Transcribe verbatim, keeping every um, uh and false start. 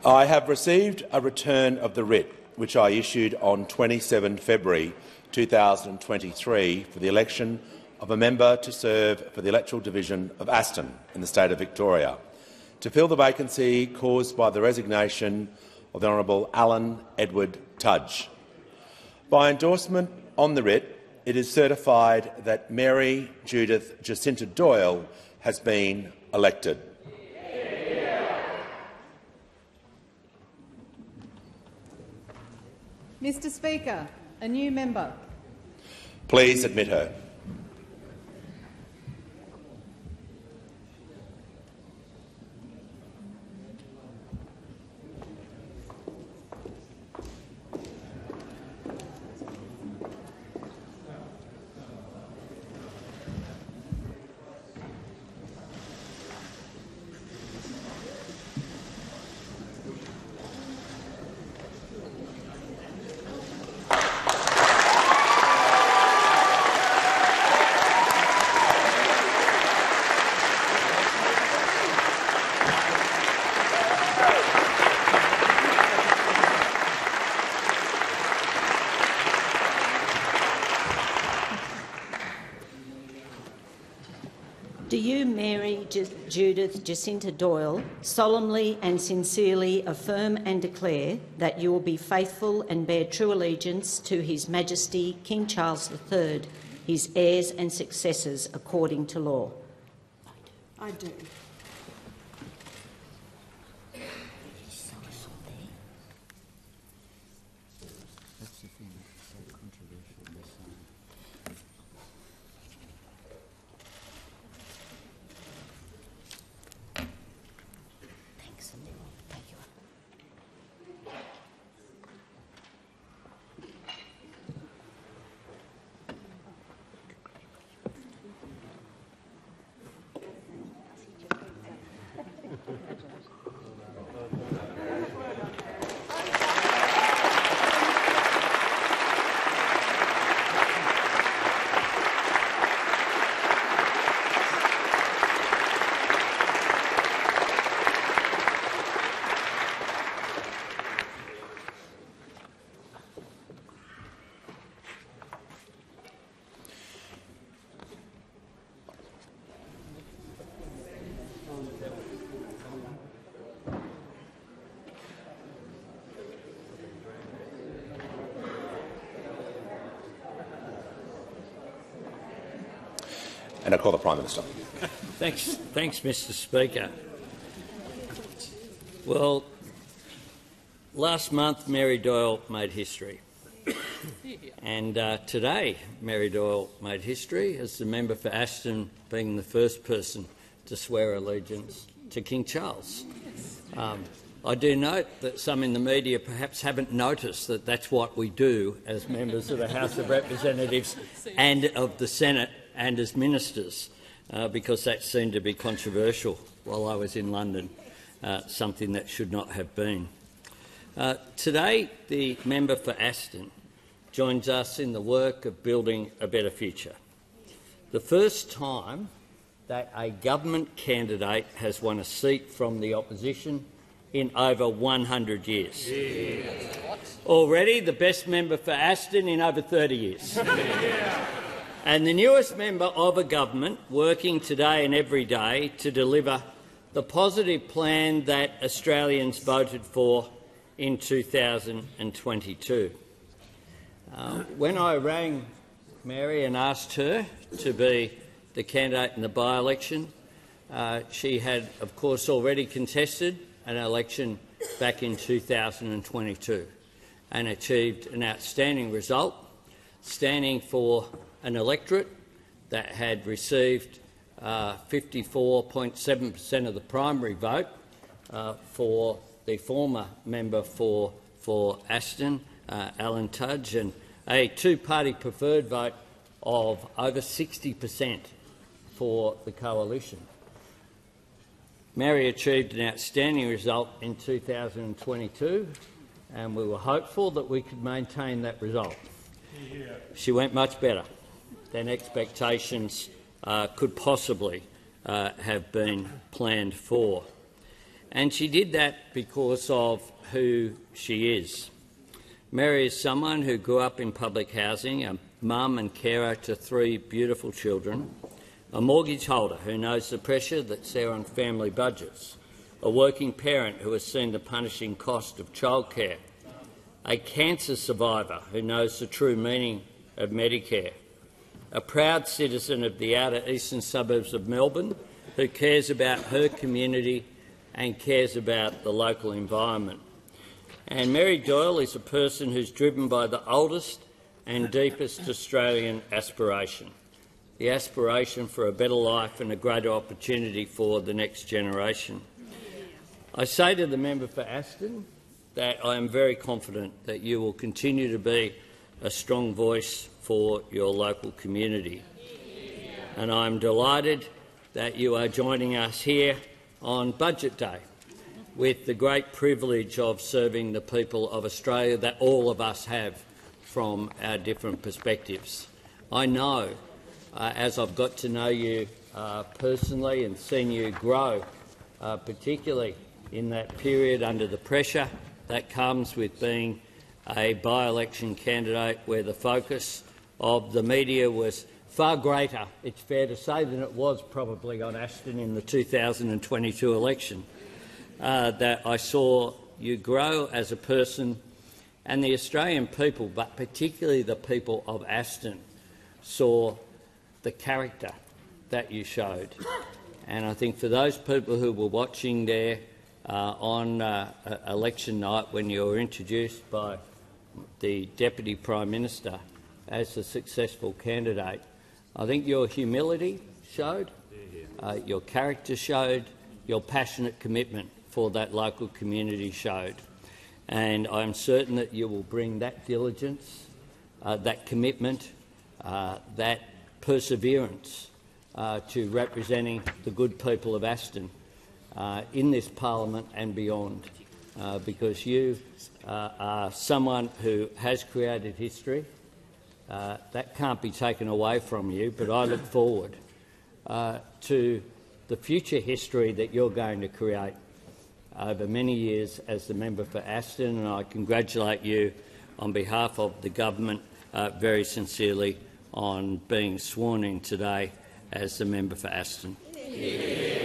I have received a return of the writ which I issued on the twenty-seventh of February two thousand twenty-three for the election of a member to serve for the electoral division of Aston in the state of Victoria, to fill the vacancy caused by the resignation of the Honourable Alan Edward Tudge. By endorsement on the writ, it is certified that Mary Judith Jacinta Doyle has been elected. Mister Speaker, a new member. Please admit her. Do you, Mary Judith Jacinta Doyle, solemnly and sincerely affirm and declare that you will be faithful and bear true allegiance to His Majesty King Charles the Third, his heirs and successors, according to law? I do. And I call the Prime Minister. Thanks, thanks, Mister Speaker. Well, last month Mary Doyle made history, and uh, today Mary Doyle made history as the member for Aston being the first person to swear allegiance to King Charles. Um, I do note that some in the media perhaps haven't noticed that that's what we do as members of the House of Representatives and of the Senate and as ministers, uh, because that seemed to be controversial while I was in London, uh, something that should not have been. Uh, today, the member for Aston joins us in the work of building a better future. The first time that a government candidate has won a seat from the opposition in over one hundred years. Yeah. Already the best member for Aston in over thirty years. Yeah. And the newest member of a government working today and every day to deliver the positive plan that Australians voted for in two thousand twenty-two. Uh, when I rang Mary and asked her to be the candidate in the by-election, uh, she had, of course, already contested an election back in two thousand twenty-two and achieved an outstanding result, standing for an electorate that had received uh, fifty-four point seven per cent of the primary vote uh, for the former member for, for Aston, uh, Alan Tudge, and a two-party preferred vote of over sixty per cent for the coalition. Mary achieved an outstanding result in two thousand twenty-two, and we were hopeful that we could maintain that result. Yeah. She went much better than expectations uh, could possibly uh, have been planned for. And she did that because of who she is. Mary is someone who grew up in public housing, a mum and carer to three beautiful children, a mortgage holder who knows the pressure that's there on family budgets, a working parent who has seen the punishing cost of childcare, a cancer survivor who knows the true meaning of Medicare, a proud citizen of the outer eastern suburbs of Melbourne who cares about her community and cares about the local environment. And Mary Doyle is a person who's driven by the oldest and deepest Australian aspiration, the aspiration for a better life and a greater opportunity for the next generation. I say to the member for Aston that I am very confident that you will continue to be a strong voice for your local community. And I'm delighted that you are joining us here on Budget Day with the great privilege of serving the people of Australia that all of us have from our different perspectives. I know, uh, as I've got to know you uh, personally and seen you grow, uh, particularly in that period under the pressure that comes with being a by-election candidate where the focus of the media was far greater, it's fair to say, than it was probably on Aston in the two thousand twenty-two election, uh, that I saw you grow as a person, and the Australian people, but particularly the people of Aston, saw the character that you showed. And I think for those people who were watching there uh, on uh, election night when you were introduced by the Deputy Prime Minister as a successful candidate, I think your humility showed, uh, your character showed, your passionate commitment for that local community showed. And I'm certain that you will bring that diligence, uh, that commitment, uh, that perseverance uh, to representing the good people of Aston uh, in this parliament and beyond, uh, because you uh, are someone who has created history. Uh, that can't be taken away from you, but I look forward uh, to the future history that you're going to create over many years as the member for Aston, and I congratulate you on behalf of the government uh, very sincerely on being sworn in today as the member for Aston. Yeah.